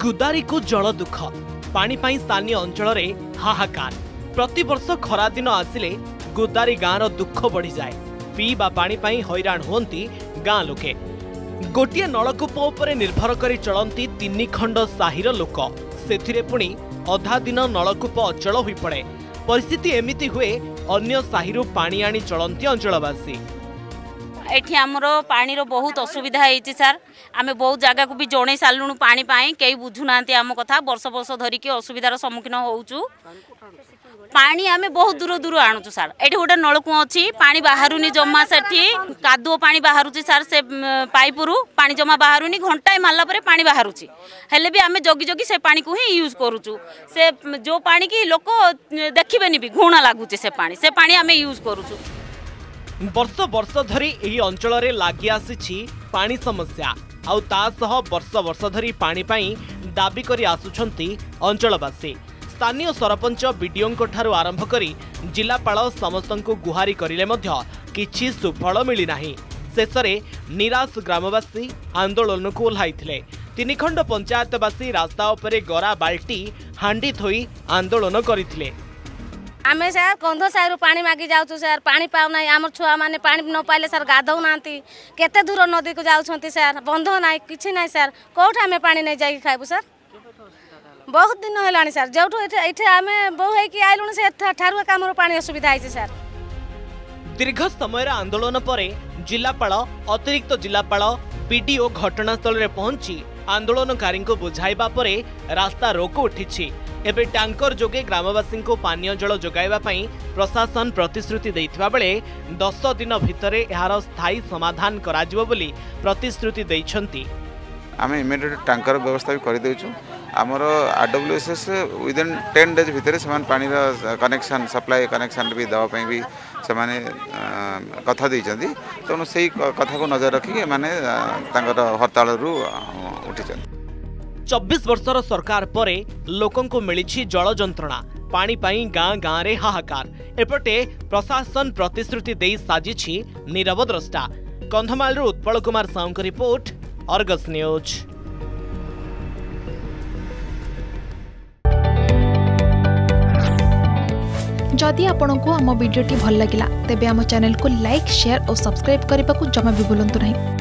गुदारी को जल दुख पानी पाई स्थानीय अंचल रे हाहाकार। प्रति वर्ष खरा दिन आसिले गुदारी गाँव दुख बढ़ी जाए। पीवा पानी पाई हैरान होती गाँ लोके। गोटे नलकूप उपरे निर्भर करी चलती 3 खंड साहिर लोक। सेथिरे पुणी अधा दिन नलकूप अचल होई पड़े। परिस्थिति एमिति हुए अन्य साहिरु पानी आनी चलती अंचलवासी। एठी हमरो पानी रो बहुत असुविधा है सर। आमे बहुत जगह को भी जणे सालुनु पानी पाई कई बुझु नांती आम कथा। वर्ष वर्ष धरी के असुविधार सम्मुखीन होउचु। पानी आमे बहुत दूर दूर आणुचु सर। एठी गोटे नलकूप अछि, पानी बाहरुनी जम्मा सेठी कादुओ पानी बाहरुची सर। से पाइपरु पानी जमा बाहरुनी घंटाए मारला परे पानी बाहरुची। हेले भी आमे जगी जगी से पानी को ही यूज करूचु। से जो पानी की लोक देखिबेनी भी घुणा लागुची से पानी आमे यूज करूचु। वर्ष वर्ष धरी एही अंचल रे लागि आसीछि पानी समस्या। आउ तासह वर्ष वर्ष धरी पानी पाई दाबी करी आसुछंती अंचलवासी। स्थानीय सरपंच बीडीओ ठारू आरंभ करी जिलापाल समस्तंकु गुहारी करिले मध्य किछि सुफल मिली नाही। शेषरे निराश ग्रामवासी आंदोलन को ओह्लाइथिले। 3 खंड पंचायतवासी रास्ता उपरे गरा बाल्टी हांडी थोई आंदोलन करिथिले। आमे सर कंध साइरु पानी मागी जाउछु सर। पानी पाउ नाही। हमर छुआ माने पानी न पाइले सर गाधौ नांती। केते दूर नदी को जाउछंती सर। बंध नाही किछि नाही सर। कोठ आमे पानी नै जाई खाइबु सर। बहुत दिन हेलानी सर। जेउठो एठे आमे बहु है कि आइलुन से ठारु कामरो पानी असुविधा है सर। दीर्घ समय आंदोलन परे जिलापाल अतिरिक्त जिलापाल बीडीओ घटनास्थल रे पहुंची आंदोलनकारी को बुझाइबा परे रास्ता रोक उठिछि। एबे टैंकर जोगे ग्रामवासी को पानीय जल जोगाइबा पई प्रशासन प्रतिश्रुति दैथिबा बेले 10 दिन भितरे एहार स्थायी समाधान कराजिबो बोली प्रतिश्रुति दैछंती। आमे इमिडिएट टैंकर व्यवस्था भी कर देउछु। आमर आरडब्ल्यूएसएस विदिन 10 डेज भितर से पानी कनेक्शन सप्लाई कनेक्शन भी दवा भी से कथा देइछंती। तेणु से कथा को नजर रखी माने हड़ताल उठी। 24 वर्षर सरकार परे लोकन को मिली जल जंत्रणा। पानी पाई गाँ गाँ रे हाहाकार। एपटे प्रशासन प्रतिश्रुति दे साजिछि नीरव द्रष्टा। Kandhamal Utpal Kumar Sahu report, Argus news. जदि आपंक आम भिडी भल लगा तेब आम चैनल को लाइक, शेयर और सब्सक्राइब करने को जमा भी भूलु नहीं।